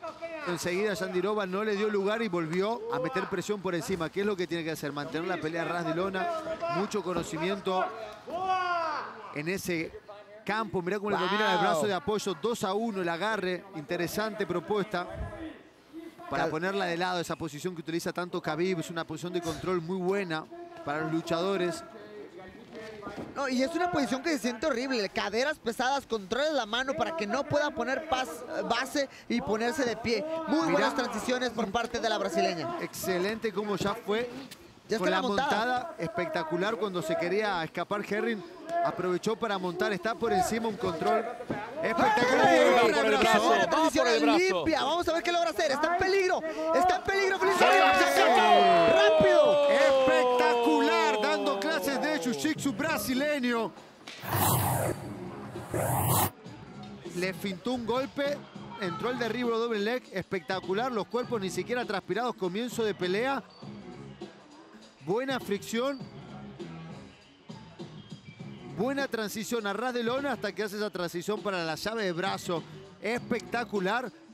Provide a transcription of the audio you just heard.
enseguida Jandirova no le dio lugar y volvió a meter presión por encima. ¿Qué es lo que tiene que hacer? Mantener la pelea a ras de lona, mucho conocimiento en ese campo. Mirá cómo le domina el brazo de apoyo, 2-1 el agarre. Interesante propuesta para ponerla de lado, esa posición que utiliza tanto Khabib. Es una posición de control muy buena para los luchadores. No, y es una posición que se siente horrible. Caderas pesadas, controla la mano para que no pueda poner base y ponerse de pie. Muy buenas transiciones por parte de la brasileña. Excelente como ya fue. Ya con está la montada espectacular cuando se quería escapar Herring. Aprovechó para montar, está por encima, un control espectacular. Una transición limpia. Vamos a ver qué logra hacer. Está en peligro. Está en peligro. ¡Rápido! Espectacular, dando clases de jiu-jitsu brasileño. Le fintó un golpe, entró el derribo doble leg, espectacular. Los cuerpos ni siquiera transpirados, comienzo de pelea. Buena fricción. Buena transición a ras de lona hasta que hace esa transición para la llave de brazo. Espectacular.